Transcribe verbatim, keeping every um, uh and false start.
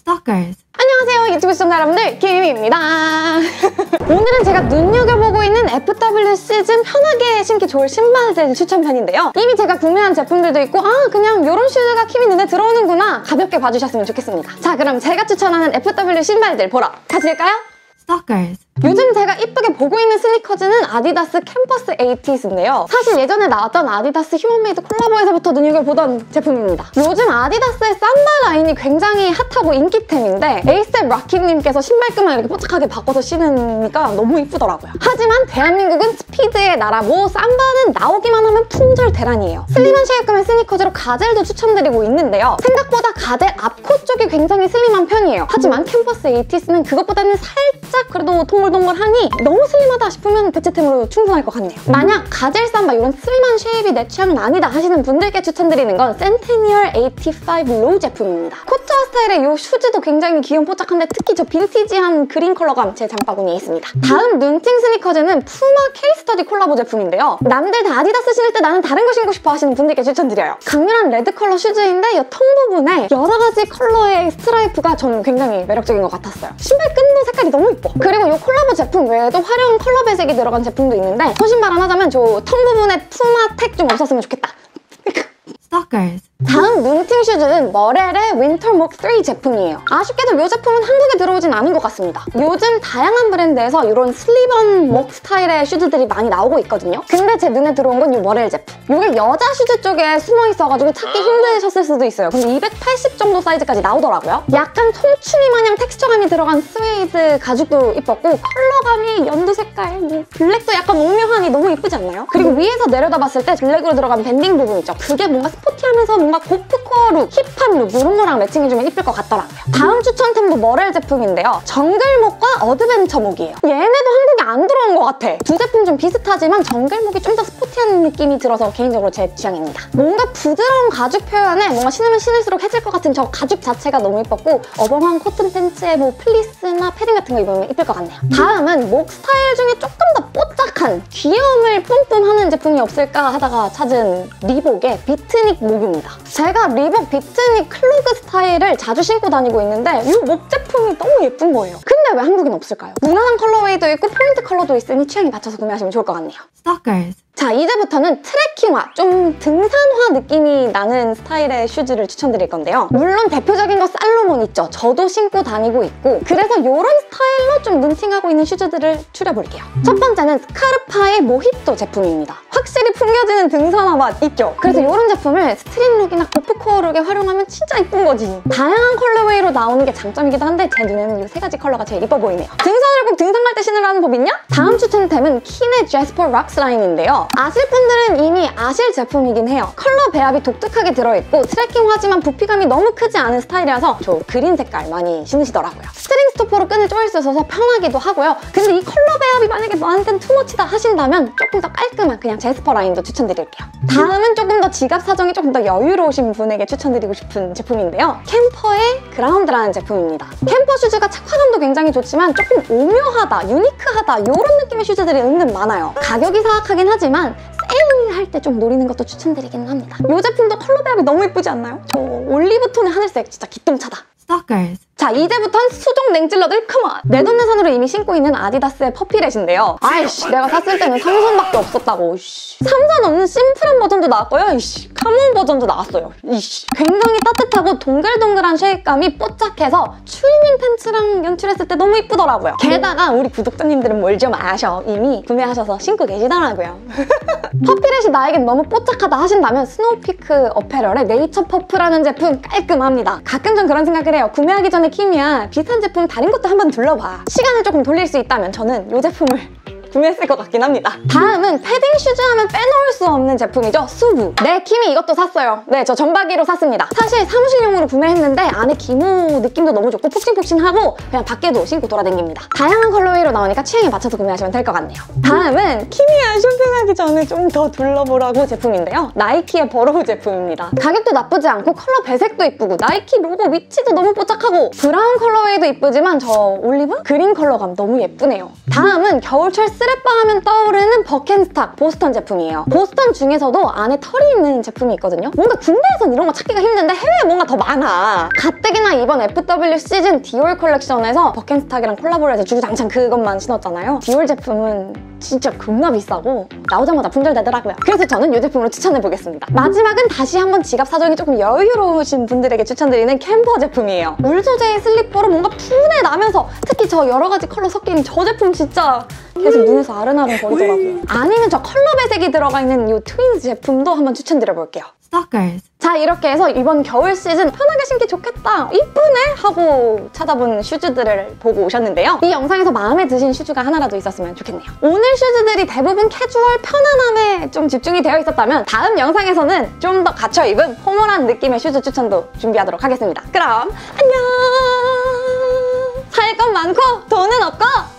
Stalkers. 안녕하세요 유튜브 시청자 여러분들, 김입니다. 오늘은 제가 눈여겨보고 있는 에프더블유 시즌 편하게 신기 좋을 신발들 추천편인데요. 이미 제가 구매한 제품들도 있고 아 그냥 이런 슈즈가 킴이 눈에 들어오는구나 가볍게 봐주셨으면 좋겠습니다. 자 그럼 제가 추천하는 에프더블유 신발들 보러 가실까요? Stalkers. 요즘 제가 이쁘게 보고 있는 스니커즈는 아디다스 캠퍼스 에이티즈인데요. 사실 예전에 나왔던 아디다스 휴먼메이드 콜라보에서부터 눈여겨보던 제품입니다. 요즘 아디다스의 삼바 라인이 굉장히 핫하고 인기템인데 에이셉 락키님께서 신발끈만 이렇게 뽀짝하게 바꿔서 신으니까 너무 이쁘더라고요. 하지만 대한민국은 스피드의 나라고 삼바는 나오기만 하면 품절 대란이에요. 슬림한 쉐입감의 스니커즈로 가젤도 추천드리고 있는데요. 생각보다 가젤 앞코 쪽이 굉장히 슬림한 편이에요. 하지만 캠퍼스 에이티즈는 그것보다는 살짝 그래도 동 동글동글하니 너무 슬림하다 싶으면 대체템으로 충분할 것 같네요. 만약 가젤 삼바 이런 슬림한 쉐입이 내 취향은 아니다 하시는 분들께 추천드리는 건 센테니얼 에이티파이브 로우 제품입니다. 코트와 스타일의 이 슈즈도 굉장히 귀염뽀짝한데 특히 저 빈티지한 그린 컬러감 제 장바구니에 있습니다. 다음 눈팅 스니커즈는 푸마 케이스터디 콜라보 제품인데요. 남들 다 아디다스 신을 때 나는 다른 거 신고 싶어 하시는 분들께 추천드려요. 강렬한 레드 컬러 슈즈인데 이 통 부분에 여러 가지 컬러의 스트라이프가 저는 굉장히 매력적인 것 같았어요. 신발 끈도 색깔이 너무 예뻐. 그리고 이 콜라보 제품 외에도 화려한 컬러 배색이 들어간 제품도 있는데 소신발 하나 하자면 저 통 부분에 푸마 택 좀 없었으면 좋겠다. Stalkers. 다음 눈팅 슈즈는 머렐의 윈터목 쓰리 제품이에요. 아쉽게도 이 제품은 한국에 들어오진 않은 것 같습니다. 요즘 다양한 브랜드에서 이런 슬립온 목 스타일의 슈즈들이 많이 나오고 있거든요. 근데 제 눈에 들어온 건 이 머렐 제품. 이게 여자 슈즈 쪽에 숨어 있어가지고 찾기 힘드셨을 수도 있어요. 근데 이백팔십 정도 사이즈까지 나오더라고요. 약간 송충이 마냥 텍스처감이 들어간 스웨이드 가죽도 이뻤고 컬러감이 연두 색깔, 뭐 블랙도 약간 오묘하니 너무 이쁘지 않나요? 그리고 위에서 내려다 봤을 때 블랙으로 들어간 밴딩 부분 있죠? 그게 뭔가 스포티하면서 뭔가 고프코어 룩, 힙한 룩 이런 거랑 매칭해주면 이쁠 것 같더라고요. 다음 추천템도 머렐 제품인데요. 정글목과 어드벤처목이에요. 얘네도 한국에 안 들어온 것 같아. 두 제품 좀 비슷하지만 정글목이 좀 더 스포티한 느낌이 들어서 개인적으로 제 취향입니다. 뭔가 부드러운 가죽 표현에 뭔가 신으면 신을수록 해질 것 같은 저 가죽 자체가 너무 예뻤고 어벙한 코튼 팬츠에 뭐 플리스나 패딩 같은 거 입으면 이쁠 것 같네요. 다음은 목 스타일 중에 조금 더 뽀짝한 귀여움을 뿜뿜하는 제품이 없을까 하다가 찾은 리복의 비트닉 목입니다. 제가 리복 비트닉 클로그 스타일을 자주 신고 다니고 있는데 이 목 제품이 너무 예쁜 거예요. 근데 왜 한국엔 없을까요? 무난한 컬러웨이도 있고 포인트 컬러도 있으니 취향에 맞춰서 구매하시면 좋을 것 같네요. Stalkers. 자 이제부터는 트레킹화, 좀 등산화 느낌이 나는 스타일의 슈즈를 추천드릴 건데요. 물론 대표적인 거 살로몬 있죠. 저도 신고 다니고 있고 그래서 이런 스타일로 좀 눈팅하고 있는 슈즈들을 추려볼게요. 첫 번째는 스카르파의 모히또 제품입니다. 확실히 풍겨지는 등산화 맛 있죠? 그래서 이런 제품을 스트릿 룩이나 고프코어 룩에 활용하면 진짜 이쁜 거지. 다양한 컬러웨이로 나오는 게 장점이기도 한데 제 눈에는 이 세 가지 컬러가 제일 이뻐 보이네요. 등산을 꼭 등산 갈 때 신으라는 법 있냐? 다음 추천템은 킨의 제스퍼 락스 라인인데요. 아실 분들은 이미 아실 제품이긴 해요. 컬러 배합이 독특하게 들어있고 트레킹화지만 부피감이 너무 크지 않은 스타일이라서 저 그린 색깔 많이 신으시더라고요. 스트링 스토퍼로 끈을 조일 수 있어서 편하기도 하고요. 근데 이 컬러 배합이 만약에 너한텐 투머치다 하신다면 조금 더 깔끔한 그냥 제스퍼 라인도 추천드릴게요. 다음은 조금 더 지갑 사정이 조금 더 여유로우신 분에게 추천드리고 싶은 제품인데요. 캠퍼의 그라운드라는 제품입니다. 캠퍼 슈즈가 착화감도 굉장히 좋지만 조금 오묘하다, 유니크하다 이런 느낌의 슈즈들이 은근 많아요. 가격이 사악하긴 하지만 세일할 때 좀 노리는 것도 추천드리기는 합니다. 이 제품도 컬러 배합이 너무 예쁘지 않나요? 저 올리브톤의 하늘색 진짜 기똥차다. Stalkers. 자 이제부턴 수족 냉찔러들 컴온! 내돈내산으로 이미 신고 있는 아디다스의 퍼피렛인데요. 아이씨 내가 샀을 때는 삼선밖에 없었다고. 이씨. 삼선 없는 심플한 버전도 나왔고요. 이씨. 카몬 버전도 나왔어요. 이씨. 굉장히 따뜻하고 동글동글한 쉐입감이 뽀짝해서 추리닝 팬츠랑 연출했을 때 너무 이쁘더라고요. 게다가 우리 구독자님들은 뭘 좀 아셔. 이미 구매하셔서 신고 계시더라고요. 퍼피렛이 나에겐 너무 뽀짝하다 하신다면 스노우피크 어페럴의 네이처 퍼프라는 제품 깔끔합니다. 가끔 전 그런 생각을 해요. 구매하기 전에 킴이야 비슷한 제품 다른 것도 한번 둘러봐. 시간을 조금 돌릴 수 있다면 저는 이 제품을 구매했을 것 같긴 합니다. 다음은 패딩 슈즈 하면 빼놓을 수 없는 제품이죠. 수부. 네, 킴이 이것도 샀어요. 네, 저 전바기로 샀습니다. 사실 사무실용으로 구매했는데 안에 기모 느낌도 너무 좋고 폭신폭신하고 그냥 밖에도 신고 돌아다닙니다. 다양한 컬러웨이로 나오니까 취향에 맞춰서 구매하시면 될 것 같네요. 다음은 킴이야 쇼핑하기 전에 좀 더 둘러보라고 제품인데요. 나이키의 버로우 제품입니다. 가격도 나쁘지 않고 컬러 배색도 이쁘고 나이키 로고 위치도 너무 뽀짝하고 브라운 컬러웨이도 이쁘지만 저 올리브? 그린 컬러감 너무 예쁘네요. 다음은 겨울철 쓰 스트랩바 하면 떠오르는 버켄스탁 보스턴 제품이에요. 보스턴 중에서도 안에 털이 있는 제품이 있거든요. 뭔가 국내에선 이런 거 찾기가 힘든데 해외에 뭔가 더 많아. 가뜩이나 이번 에프 더블유 시즌 디올 컬렉션에서 버켄스탁이랑 콜라보를 해서 주구장창 그것만 신었잖아요. 디올 제품은 진짜 겁나 비싸고 나오자마자 품절되더라고요. 그래서 저는 이 제품으로 추천해보겠습니다. 마지막은 다시 한번 지갑 사정이 조금 여유로우신 분들에게 추천드리는 캠퍼 제품이에요. 울 소재의 슬리퍼로 뭔가 푸근해 나면서 특히 저 여러 가지 컬러 섞인 저 제품 진짜 계속 눈에서 아른아른 거리더라고요. 아니면 저 컬러 배색이 들어가 있는 이 트윈스 제품도 한번 추천드려볼게요. Stalkers. 자, 이렇게 해서 이번 겨울 시즌 편하게 신기 좋겠다, 이쁘네 하고 찾아본 슈즈들을 보고 오셨는데요. 이 영상에서 마음에 드신 슈즈가 하나라도 있었으면 좋겠네요. 오늘 슈즈들이 대부분 캐주얼 편안함에 좀 집중이 되어 있었다면 다음 영상에서는 좀 더 갇혀 입은 포멀한 느낌의 슈즈 추천도 준비하도록 하겠습니다. 그럼 안녕! 살 건 많고 돈은 없고